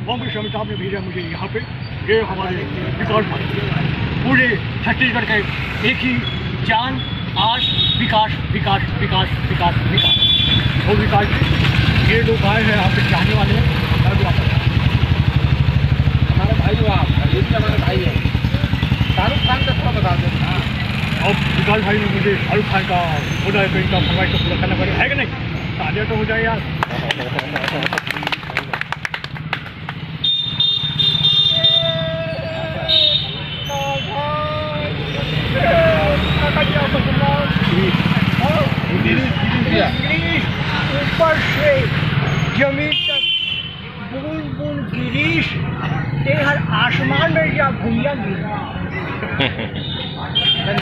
बॉम्बे से अमिताभ ने भेजा मुझे यहाँ पे। ये हमारे विकास भाई, पूरे छत्तीसगढ़ के एक ही जान आश, विकास विकास विकास विकास विकास। वो विकास जी, ये लोग आए हैं यहाँ पे चाहने वाले हैं। हमारे भाई जो आप हमारे भाई हैं, शाहरुख खान का थोड़ा बता दें। और विकास भाई ने मुझे शाहरुख खान का बोला है, कहीं का फरमाइश तो पूरा करना पड़ेगा, है कि नहीं? तालियां तो हो जाए यार। ऊपर से जमीन तक बूंद बूंद गिरीश, हर आसमान में या भूया गिरा।